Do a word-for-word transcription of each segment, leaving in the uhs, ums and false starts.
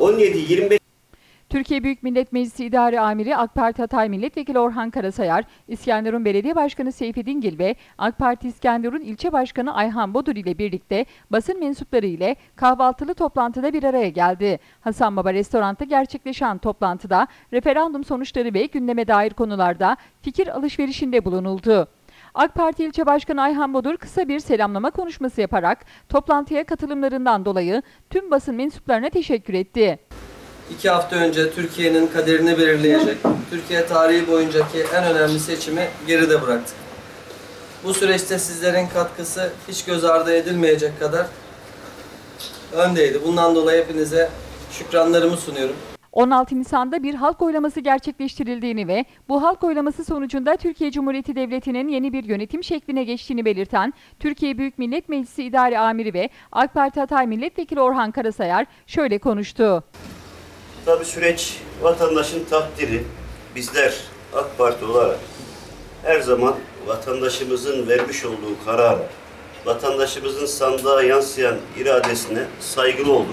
on yedi yirmi beş Türkiye Büyük Millet Meclisi İdare Amiri AK Parti Hatay Milletvekili Orhan Karasayar, İskenderun Belediye Başkanı Seyfi Dingil ve AK Parti İskenderun İlçe Başkanı Ayhan Bodur ile birlikte basın mensupları ile kahvaltılı toplantıda bir araya geldi. Hasan Baba Restorant'ta gerçekleşen toplantıda referandum sonuçları ve gündeme dair konularda fikir alışverişinde bulunuldu. AK Parti İlçe Başkanı Ayhan Bodur kısa bir selamlama konuşması yaparak toplantıya katılımlarından dolayı tüm basın mensuplarına teşekkür etti. İki hafta önce Türkiye'nin kaderini belirleyecek, Türkiye tarihi boyuncaki en önemli seçimi geride bıraktık. Bu süreçte sizlerin katkısı hiç göz ardı edilmeyecek kadar öndeydi. Bundan dolayı hepinize şükranlarımı sunuyorum. on altı Nisan'da bir halk oylaması gerçekleştirildiğini ve bu halk oylaması sonucunda Türkiye Cumhuriyeti Devleti'nin yeni bir yönetim şekline geçtiğini belirten Türkiye Büyük Millet Meclisi İdare Amiri ve AK Parti Hatay Milletvekili Orhan Karasayar şöyle konuştu. Tabii süreç vatandaşın takdiri. Bizler AK Parti olarak her zaman vatandaşımızın vermiş olduğu karara, vatandaşımızın sandığa yansıyan iradesine saygılı olduk.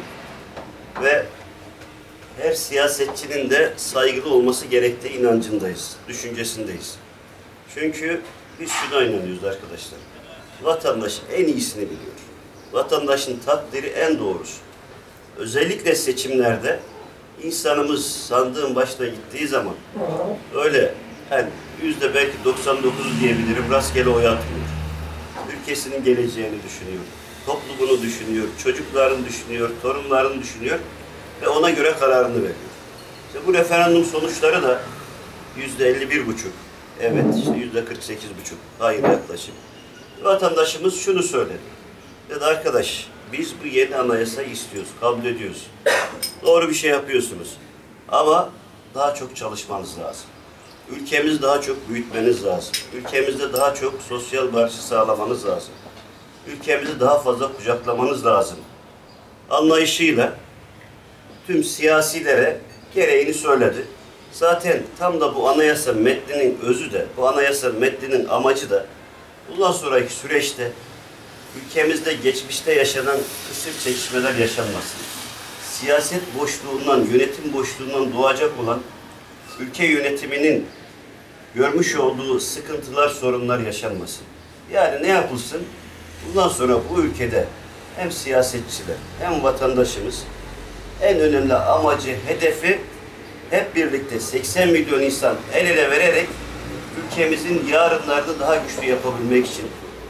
Ve her siyasetçinin de saygılı olması gerektiği inancındayız, düşüncesindeyiz. Çünkü biz şuna inanıyoruz arkadaşlar. Vatandaş en iyisini biliyor. Vatandaşın takdiri en doğrusu. Özellikle seçimlerde insanımız sandığın başına gittiği zaman öyle yani yüzde belki doksan dokuz diyebilirim rastgele oy atmıyor. Ülkesinin geleceğini düşünüyor, toplumunu düşünüyor, çocuklarını düşünüyor, torunlarını düşünüyor ve ona göre kararını veriyor. İşte bu referandum sonuçları da yüzde elli bir buçuk, evet işte yüzde kırk sekiz buçuk, hayır yaklaşım. Vatandaşımız şunu söyledi. Dedi arkadaş, biz bu yeni anayasayı istiyoruz, kabul ediyoruz. Doğru bir şey yapıyorsunuz. Ama daha çok çalışmanız lazım. Ülkemizi daha çok büyütmeniz lazım. Ülkemizde daha çok sosyal barışı sağlamanız lazım. Ülkemizi daha fazla kucaklamanız lazım. Anlayışıyla tüm siyasilere gereğini söyledi. Zaten tam da bu anayasa metninin özü de, bu anayasa metninin amacı da bundan sonraki süreçte ülkemizde geçmişte yaşanan kısır çekişmeler yaşanmasın. Siyaset boşluğundan, yönetim boşluğundan doğacak olan ülke yönetiminin görmüş olduğu sıkıntılar, sorunlar yaşanmasın. Yani ne yapılsın? Bundan sonra bu ülkede hem siyasetçiler hem vatandaşımız en önemli amacı, hedefi hep birlikte seksen milyon insan el ele vererek ülkemizin yarınlarını daha güçlü yapabilmek için,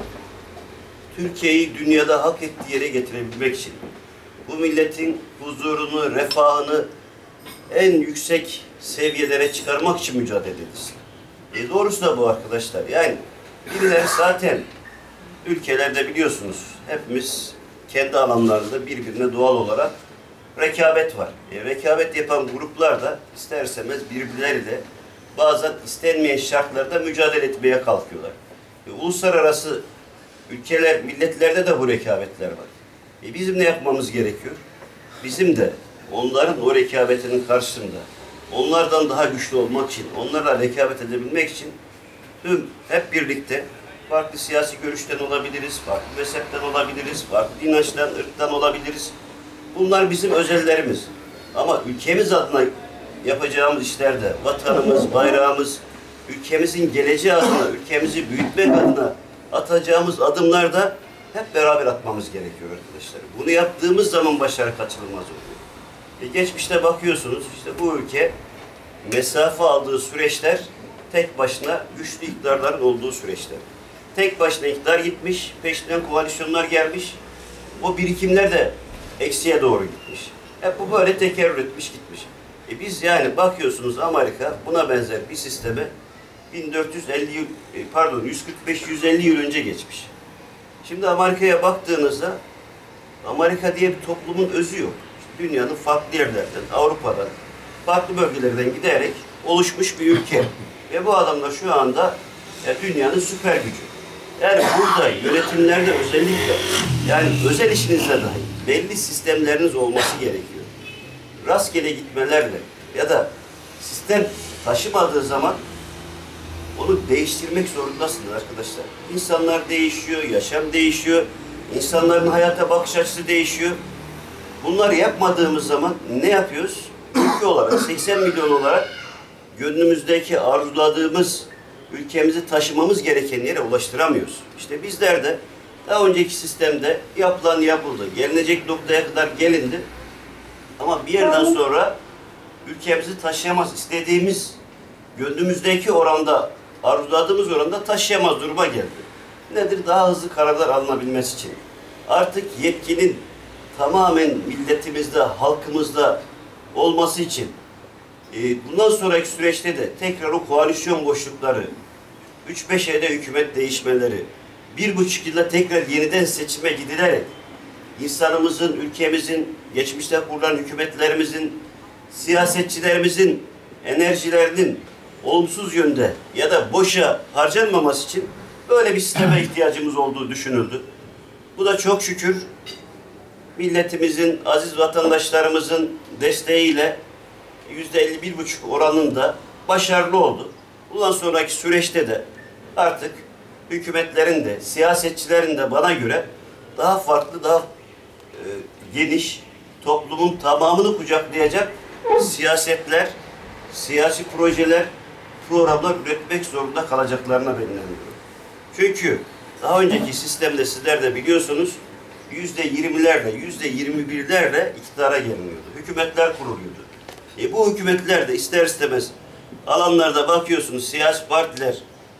Türkiye'yi dünyada hak ettiği yere getirebilmek için, bu milletin huzurunu, refahını en yüksek seviyelere çıkarmak için mücadele edilsin. E doğrusu da bu arkadaşlar. Yani birileri zaten ülkelerde biliyorsunuz hepimiz kendi alanlarında birbirine doğal olarak rekabet var. E, rekabet yapan gruplar da ister istemez birbirleriyle bazen istenmeyen şartlarda mücadele etmeye kalkıyorlar. E, uluslararası ülkeler, milletlerde de bu rekabetler var. E, bizim ne yapmamız gerekiyor? Bizim de onların o rekabetinin karşısında onlardan daha güçlü olmak için, onlarla rekabet edebilmek için tüm hep birlikte farklı siyasi görüşten olabiliriz, farklı mezhepten olabiliriz, farklı inançtan, ırktan olabiliriz. Bunlar bizim özellerimiz. Ama ülkemiz adına yapacağımız işlerde vatanımız, bayrağımız, ülkemizin geleceği adına, ülkemizi büyütmek adına atacağımız adımlarda hep beraber atmamız gerekiyor arkadaşlar. Bunu yaptığımız zaman başarı kaçınılmaz oluyor. E geçmişte bakıyorsunuz işte bu ülke mesafe aldığı süreçler tek başına güçlü iktidarların olduğu süreçler. Tek başına iktidar gitmiş, peşinden koalisyonlar gelmiş. O birikimler de eksiye doğru gitmiş. Hep bu böyle tekerrür etmiş gitmiş. E biz yani bakıyorsunuz Amerika buna benzer bir sisteme bin dört yüz elli yıl, pardon yüz kırk beş yüz elli yıl önce geçmiş. Şimdi Amerika'ya baktığınızda Amerika diye bir toplumun özü yok. İşte dünyanın farklı yerlerden, Avrupa'dan, farklı bölgelerden giderek oluşmuş bir ülke. Ve bu adamlar şu anda e, dünyanın süper gücü. Yani burada yönetimlerde özellikle, yani özel işinizde dahi belli sistemleriniz olması gerekiyor. Rastgele gitmelerle ya da sistem taşımadığı zaman onu değiştirmek zorundasınız arkadaşlar. İnsanlar değişiyor, yaşam değişiyor, insanların hayata bakış açısı değişiyor. bunları yapmadığımız zaman ne yapıyoruz? Ülke olarak, seksen milyon olarak gönlümüzdeki arzuladığımız, ülkemizi taşımamız gereken yere ulaştıramıyoruz. İşte bizler de daha önceki sistemde yapılan yapıldı. Gelinecek noktaya kadar gelindi. Ama bir yerden sonra ülkemizi taşıyamaz. İstediğimiz, gönlümüzdeki oranda, arzuladığımız oranda taşıyamaz duruma geldi. Nedir? Daha hızlı kararlar alınabilmesi için. Artık yetkinin tamamen milletimizde, halkımızda olması için e, bundan sonraki süreçte de tekrar o koalisyon boşlukları, üç beş ayda hükümet değişmeleri, bir buçuk yılda tekrar yeniden seçime gidilerek insanımızın, ülkemizin, geçmişte kurulan hükümetlerimizin, siyasetçilerimizin enerjilerinin olumsuz yönde ya da boşa harcanmaması için böyle bir sisteme ihtiyacımız olduğu düşünüldü. Bu da çok şükür milletimizin, aziz vatandaşlarımızın desteğiyle yüzde elli bir buçuk oranında başarılı oldu. Bundan sonraki süreçte de artık hükümetlerin de, siyasetçilerin de bana göre daha farklı, daha e, geniş, toplumun tamamını kucaklayacak siyasetler, siyasi projeler, programlar üretmek zorunda kalacaklarına ben inanıyorum. Çünkü daha önceki sistemde sizler de biliyorsunuz yüzde yirmilerle, yüzde yirmi birlerle iktidara geliniyordu. Hükümetler kuruluyordu. E bu hükümetler de ister istemez alanlarda bakıyorsunuz siyasi partiler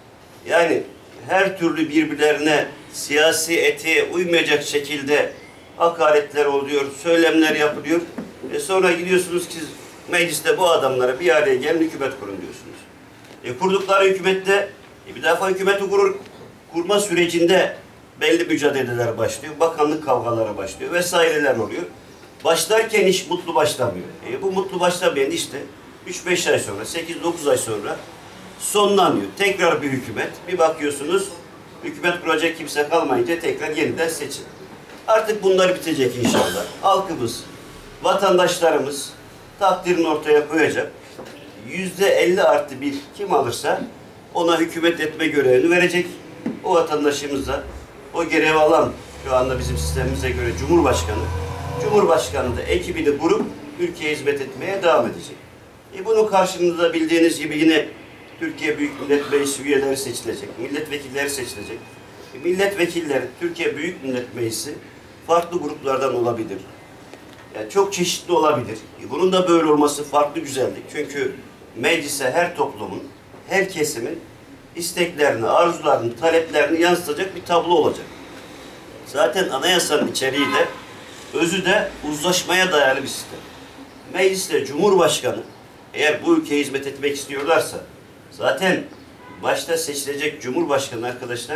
yani her türlü birbirlerine siyasi etiğe uymayacak şekilde hakaretler oluyor, söylemler yapılıyor. E sonra gidiyorsunuz ki mecliste bu adamlara bir araya gelin hükümet kurun diyorsunuz. E kurdukları hükümette e bir defa hükümeti kurur, kurma sürecinde belli mücadeleler başlıyor, bakanlık kavgaları başlıyor vesaireler oluyor. Başlarken iş mutlu başlamıyor. E bu mutlu başlamayan işte üç beş ay sonra, sekiz dokuz ay sonra sonlanıyor. Tekrar bir hükümet, bir bakıyorsunuz hükümet kuracak kimse kalmayınca tekrar yeniden seçim. Artık bunlar bitecek inşallah. Halkımız, vatandaşlarımız takdirini ortaya koyacak. Yüzde elli artı bir kim alırsa ona hükümet etme görevini verecek. O vatandaşımız da o görev alan şu anda bizim sistemimize göre Cumhurbaşkanı, Cumhurbaşkanı da ekibini kurup ülkeye hizmet etmeye devam edecek. E bunun karşılığında bildiğiniz gibi yine Türkiye Büyük Millet Meclisi üyeleri seçilecek, milletvekilleri seçilecek. E milletvekilleri, Türkiye Büyük Millet Meclisi farklı gruplardan olabilir. Yani çok çeşitli olabilir. E bunun da böyle olması farklı güzellik. Çünkü meclise her toplumun, her kesimin isteklerini, arzularını, taleplerini yansıtacak bir tablo olacak. Zaten anayasanın içeriği de, özü de uzlaşmaya dayalı bir sistem. Mecliste Cumhurbaşkanı eğer bu ülkeye hizmet etmek istiyorlarsa zaten başta seçilecek Cumhurbaşkanı arkadaşlar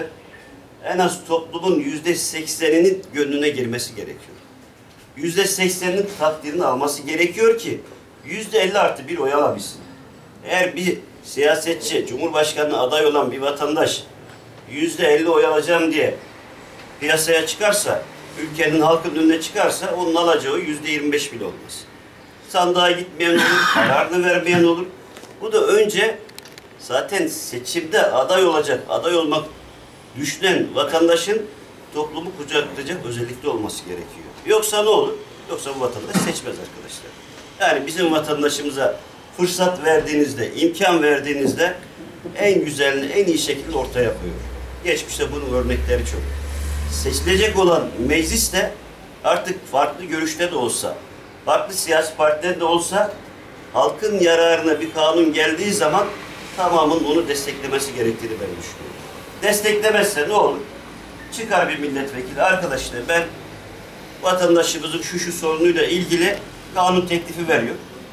en az toplumun yüzde sekseninin gönlüne girmesi gerekiyor. Yüzde sekseninin takdirini alması gerekiyor ki yüzde elli artı bir oy alabilsin. Eğer bir siyasetçi, Cumhurbaşkanı aday olan bir vatandaş yüzde elli oy alacağım diye piyasaya çıkarsa, ülkenin halkın önüne çıkarsa onun alacağı yüzde yirmi beş bile olmaz. Sandığa gitmeyen olur, kararını vermeyen olur. Bu da önce zaten seçimde aday olacak, aday olmak düşünen vatandaşın toplumu kucaklayacak özellikle olması gerekiyor. Yoksa ne olur? Yoksa bu vatandaş seçmez arkadaşlar. Yani bizim vatandaşımıza fırsat verdiğinizde, imkan verdiğinizde en güzelini, en iyi şekilde ortaya koyuyor. Geçmişte bunun örnekleri çok. Seçilecek olan meclis de artık farklı görüşte de olsa, farklı siyasi partiler de olsa halkın yararına bir kanun geldiği zaman tamamının onu desteklemesi gerektiğini ben düşünüyorum. Desteklemezse ne olur? Çıkar bir milletvekili, arkadaşlar ben vatandaşımızın şu şu sorunuyla ilgili kanun teklifi veriyor.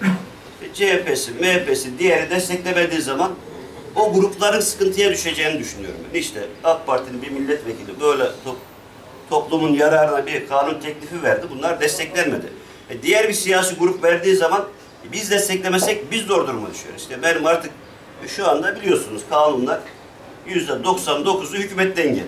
C H P'si, M H P'si, diğeri desteklemediği zaman o grupların sıkıntıya düşeceğini düşünüyorum. İşte AK Parti'nin bir milletvekili böyle top, toplumun yararına bir kanun teklifi verdi. Bunlar desteklenmedi. E diğer bir siyasi grup verdiği zaman e biz desteklemesek biz zor duruma düşüyoruz. İşte benim artık e şu anda biliyorsunuz kanunlar yüzde doksan dokuzu hükümetten geliyor.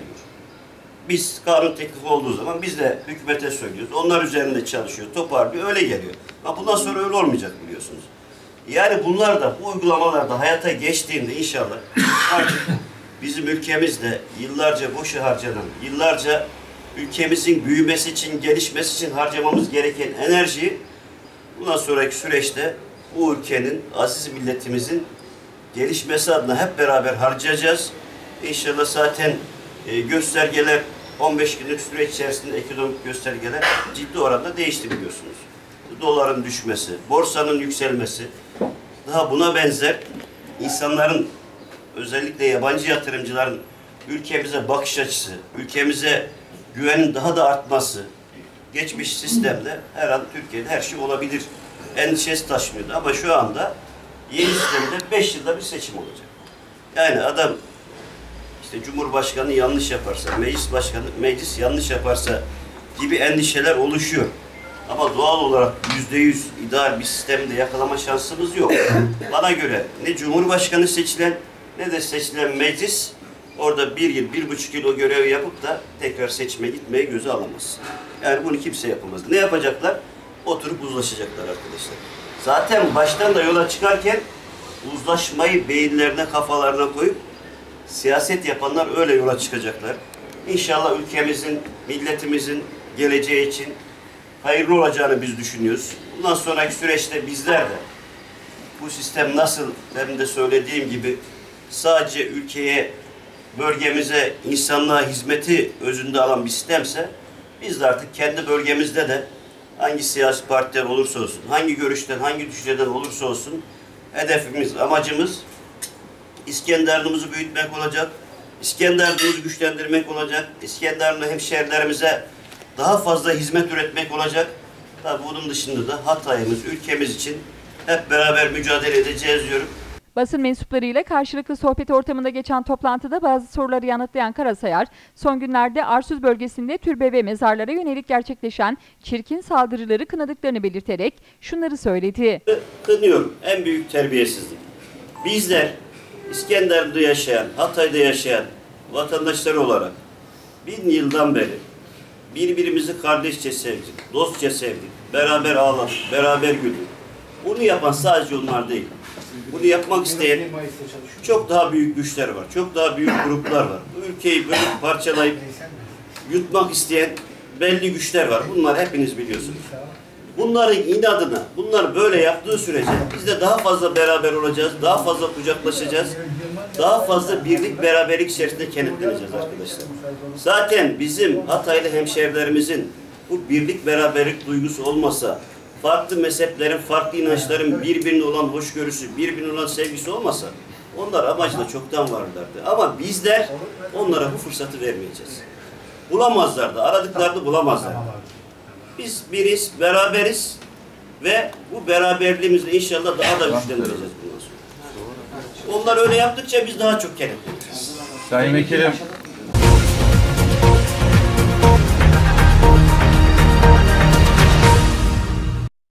Biz kanun teklifi olduğu zaman biz de hükümete söylüyoruz. Onlar üzerinde çalışıyor, toparlıyor, öyle geliyor. Ama bundan sonra öyle olmayacak biliyorsunuz. Yani bunlar da, bu uygulamalarda hayata geçtiğinde inşallah artık bizim ülkemizde yıllarca boşa harcanan, yıllarca ülkemizin büyümesi için, gelişmesi için harcamamız gereken enerjiyi bundan sonraki süreçte bu ülkenin, aziz milletimizin gelişmesi adına hep beraber harcayacağız. İnşallah zaten e, göstergeler on beş günlük süreç içerisinde ekonomik göstergeler ciddi oranda değişti biliyorsunuz. Doların düşmesi, borsanın yükselmesi, daha buna benzer insanların, özellikle yabancı yatırımcıların ülkemize bakış açısı, ülkemize güvenin daha da artması, geçmiş sistemde her an Türkiye'de her şey olabilir endişesi taşınıyordu. Ama şu anda yeni sistemde beş yılda bir seçim olacak. Yani adam işte Cumhurbaşkanı yanlış yaparsa, meclis başkanı meclis yanlış yaparsa gibi endişeler oluşuyor. Ama doğal olarak yüzde yüz ideal bir sistemde yakalama şansımız yok. Bana göre ne Cumhurbaşkanı seçilen ne de seçilen meclis orada bir yıl, bir buçuk yıl o görevi yapıp da tekrar seçime gitmeyi göze alamaz. Yani bunu kimse yapamaz. Ne yapacaklar? Oturup uzlaşacaklar arkadaşlar. Zaten baştan da yola çıkarken uzlaşmayı beyinlerine, kafalarına koyup siyaset yapanlar öyle yola çıkacaklar. İnşallah ülkemizin, milletimizin geleceği için hayırlı olacağını biz düşünüyoruz. Bundan sonraki süreçte bizler de bu sistem nasıl, benim de söylediğim gibi sadece ülkeye, bölgemize, insanlığa hizmeti özünde alan bir sistemse biz de artık kendi bölgemizde de hangi siyasi partiler olursa olsun, hangi görüşten, hangi düşünceden olursa olsun hedefimiz, amacımız İskenderun'umuzu büyütmek olacak, İskenderun'umuzu güçlendirmek olacak, İskenderun'lu hemşehrilerimize daha fazla hizmet üretmek olacak. Tabii bunun dışında da Hatay'ımız, ülkemiz için hep beraber mücadele edeceğiz diyorum. Basın mensuplarıyla karşılıklı sohbet ortamında geçen toplantıda bazı soruları yanıtlayan Karasayar, son günlerde Arsuz bölgesinde türbe ve mezarlara yönelik gerçekleşen çirkin saldırıları kınadıklarını belirterek şunları söyledi. Kınıyorum, en büyük terbiyesizlik. Bizler İskenderun'da yaşayan, Hatay'da yaşayan vatandaşlar olarak bin yıldan beri birbirimizi kardeşçe sevdik, dostça sevdik, beraber ağladık, beraber güldük. Bunu yapan sadece onlar değil. Bunu yapmak isteyen çok daha büyük güçler var, çok daha büyük gruplar var. Bu ülkeyi bölüp parçalayıp yutmak isteyen belli güçler var. Bunlar hepiniz biliyorsunuz. Bunların inadına, bunlar böyle yaptığı sürece biz de daha fazla beraber olacağız, daha fazla kucaklaşacağız, daha fazla birlik, beraberlik içerisinde kenetleneceğiz arkadaşlar. Zaten bizim Hataylı hemşehrilerimizin bu birlik, beraberlik duygusu olmasa, farklı mezheplerin, farklı inançların birbirine olan hoşgörüsü, birbirine olan sevgisi olmasa, onlar amacına çoktan varlardı. Ama bizler onlara bu fırsatı vermeyeceğiz. Bulamazlardı, aradıklarını bulamazlardı. Biz biriz, beraberiz ve bu beraberliğimizle inşallah daha da güçlendireceğiz bundan sonra. Onlar öyle yaptıkça biz daha çok kenetleneceğiz. Sayın Vekilim,